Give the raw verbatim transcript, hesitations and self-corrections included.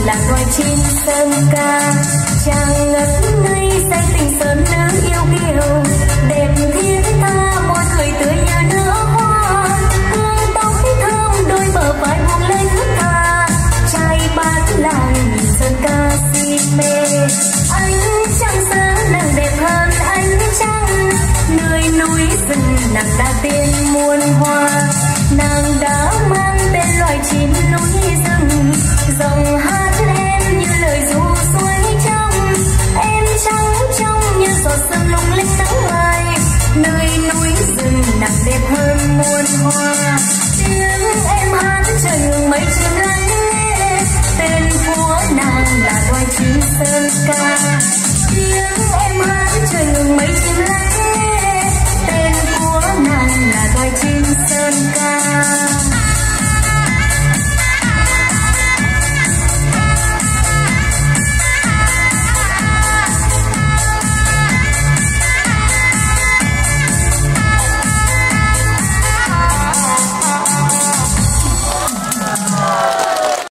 là loài chim sơn ca, chàng ngất ngây say tình sơn nữ yêu kiều, đẹp thiên tha môi cười tươi như nở hoa, hương tóc thơm đôi bờ vai buông lên thức tha, trai bán làng nhìn sơn ca si mê. Ánh trăng sáng nàng đẹp hơn ánh trăng, nơi núi rừng nàng đã tiên muôn hoa, nàng đã mang tên loài chim núi rừng, dòng hát em như lời ru suối trong, em trắng trong như giọt sương lung linh nắng mai, nơi núi rừng nàng đẹp hơn muôn hoa. Tiếng em hát trời hương mây chim lắng nghe, tên của nàng là loài chim sơn ca.